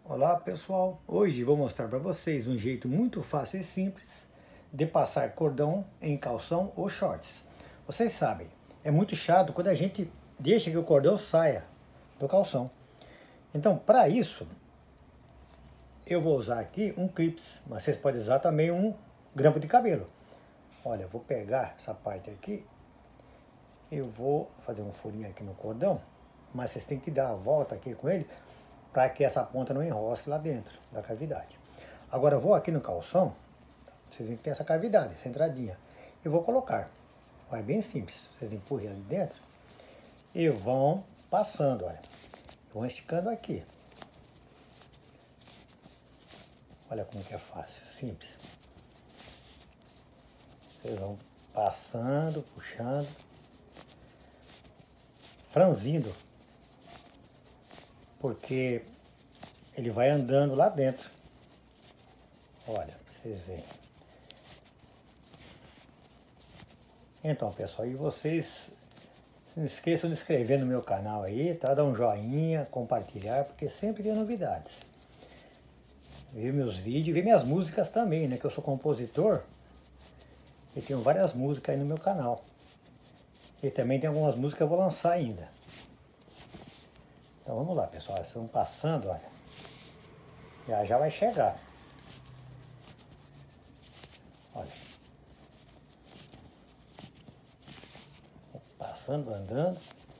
Olá pessoal, hoje vou mostrar para vocês um jeito muito fácil e simples de passar cordão em calção ou shorts. Vocês sabem, é muito chato quando a gente deixa que o cordão saia do calção. Então para isso eu vou usar aqui um clips, mas vocês podem usar também um grampo de cabelo. Olha, eu vou pegar essa parte aqui, eu vou fazer um furinho aqui no cordão, mas vocês têm que dar a volta aqui com ele para que essa ponta não enrosque lá dentro da cavidade. Agora eu vou aqui no calção, vocês veem que tem essa cavidade, essa entradinha. Eu vou colocar, é bem simples, vocês empurram ali dentro e vão passando, olha. Vão esticando aqui. Olha como que é fácil, simples. Vocês vão passando, puxando, franzindo, porque ele vai andando lá dentro. Olha, pra vocês verem. Então, pessoal, e vocês não esqueçam de se inscrever no meu canal aí, tá? Dar um joinha, compartilhar, porque sempre tem novidades. Ver meus vídeos, ver minhas músicas também, né? Que eu sou compositor e tenho várias músicas aí no meu canal. E também tem algumas músicas que eu vou lançar ainda. Então vamos lá, pessoal, vocês vão passando, olha. Já vai chegar. Olha. Passando, andando.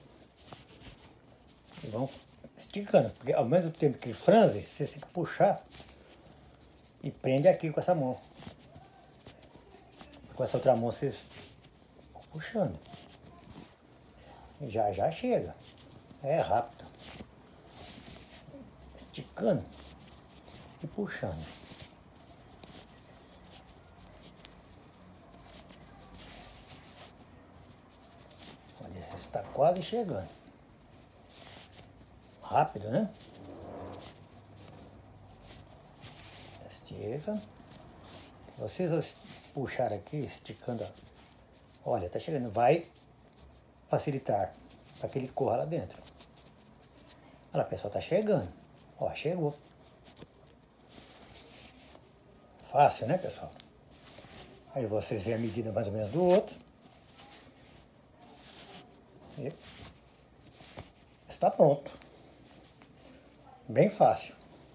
E vão esticando, porque ao mesmo tempo que franze, você tem que puxar e prende aqui com essa mão. Com essa outra mão vocês vão puxando. E já chega. É rápido. Esticando e puxando. Olha, está quase chegando. Rápido, né? Estica. Vocês puxar aqui, esticando. Olha, tá chegando. Vai facilitar para que ele corra lá dentro. Olha, pessoal, tá chegando. Ó, chegou. Fácil, né, pessoal? Aí vocês veem a medida mais ou menos do outro. E está pronto. Bem fácil.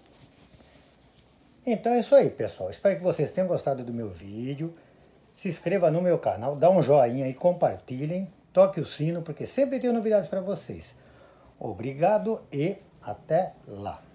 Então é isso aí, pessoal. Espero que vocês tenham gostado do meu vídeo. Se inscreva no meu canal, dá um joinha e compartilhem. Toque o sino, porque sempre tenho novidades para vocês. Obrigado e até lá.